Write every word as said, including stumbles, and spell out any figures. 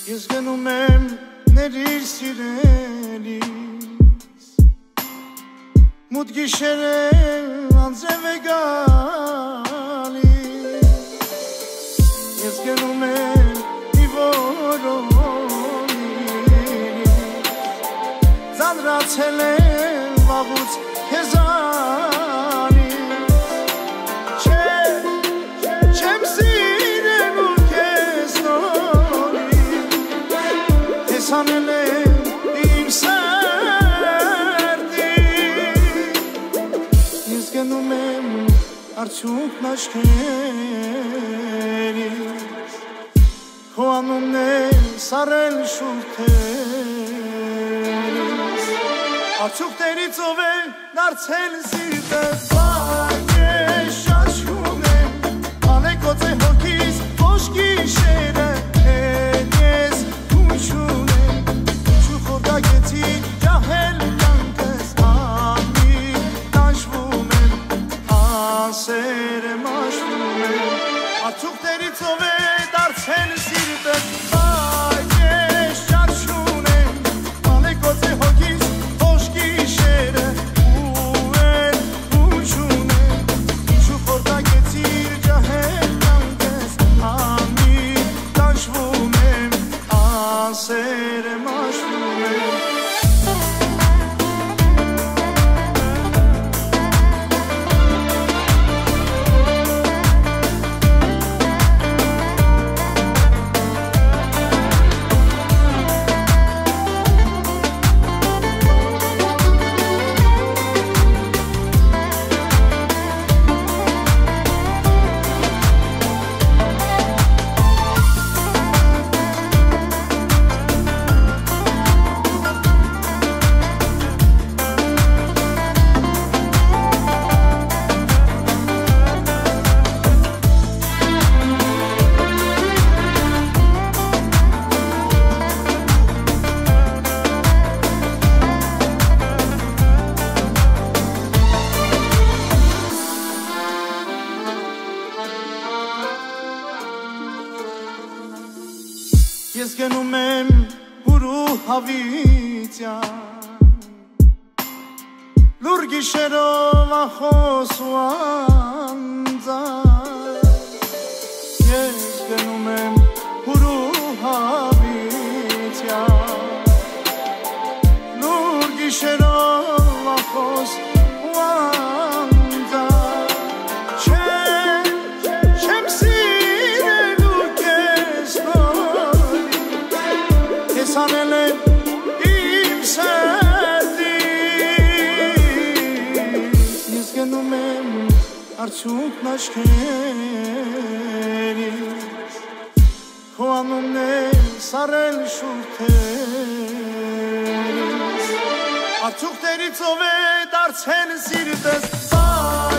Ես գնում եմ ներիր սիրելիս Մութ գիշեր է անձև է գալիս Ես գնում եմ մի որոնից Ձանրացել եմ վաղուց քեզանից Չեմ սիրել ու քեզ նորից Ես անել եմ իմ սրտից Ես գնում եմ արդյունքն աչքերից Քո անունն է սառել շուրթերից Արդյունքներից ով է դարձել սիրտս Բայց ես շաչում եմ Ալեկոծ է հոգիս ոչ գիշերը Էլ ես հունչում եմ Ինչու խորդագեցի ջահել կյանքս Անմիտ տանջվում եմ Անսեր եմ աշվում եմ Արդյունքներից ով է դարձել սիրտս Բայց ես շաչում եմ Ալեկոծ է հոգիս Ես գնում եմ հուրու հավիտյան Լուր գիշերով ախոս ու անձան Ես գնում եմ հուրու հավիտյան Լուր գիշերով ախոս ու անձան Չեմ սիրել ու կեզ Անել եմ իմ սրտից Ես գնում եմ արդյունքն աչքերից Քո անունն է սառել շուրթերից Արդյունքներից ով է դարձել սիրտս